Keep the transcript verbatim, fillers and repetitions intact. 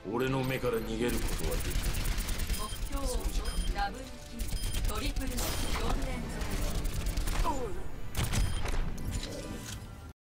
俺の目から逃げることはできない。 目標をダブルキルトリプルよん連続